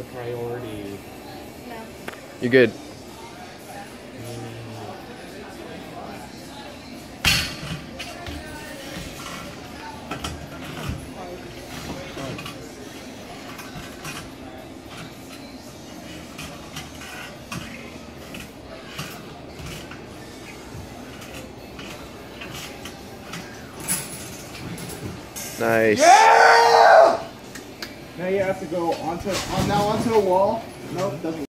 the priority. No. You're good. Nice. Yeah! Now you have to go onto the wall. Nope, doesn't.